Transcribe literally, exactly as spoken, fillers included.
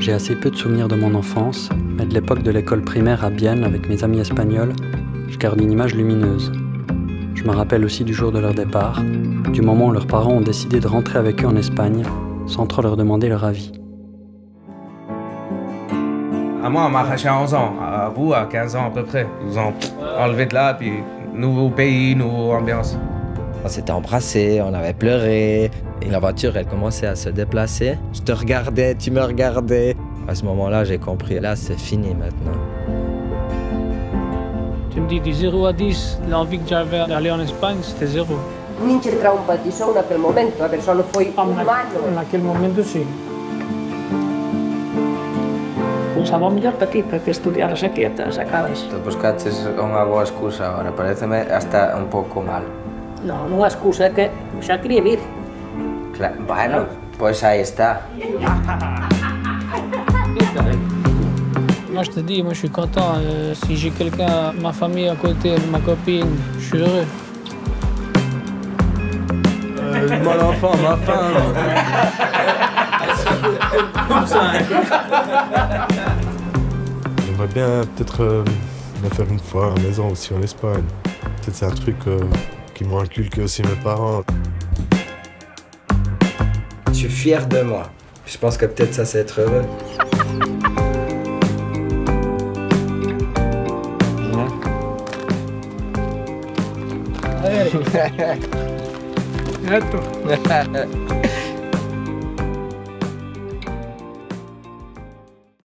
J'ai assez peu de souvenirs de mon enfance, mais de l'époque de l'école primaire à Bienne avec mes amis espagnols, je garde une image lumineuse. Je me rappelle aussi du jour de leur départ, du moment où leurs parents ont décidé de rentrer avec eux en Espagne, sans trop leur demander leur avis. À moi, on m'a arraché à onze ans, à vous, à quinze ans à peu près. Ils nous ont enlevé de là, puis nouveau pays, nouvelle ambiance. On s'était embrassés, on avait pleuré, et la voiture, elle commençait à se déplacer. Je te regardais, tu me regardais. À ce moment-là, j'ai compris, là, c'est fini maintenant. Tu me dis du zéro à dix, l'envie que j'avais d'aller en Espagne, c'était zéro. Non c'è traumatizzato in quel momento, perché solo poi un anno. En quel momento sì. Pensava melhor para ti, para que estudiaras aquí até sacabas. Tu buscaches unha boa excusa agora, pareceme hasta un pouco mal. No, non a excusa, é que xa quería vir. Claro, bueno, pois aí está. Moi je te dis, moi je suis content. Euh, si j'ai quelqu'un, ma famille à côté, ma copine, je suis heureux. Euh, mon enfant, ma femme. J'aimerais bien peut-être euh, me faire une fois à la maison aussi en Espagne. Peut-être c'est un truc euh, qui m'ont inculqué aussi mes parents. Je suis fier de moi. Je pense que peut-être ça, c'est être heureux. Eto.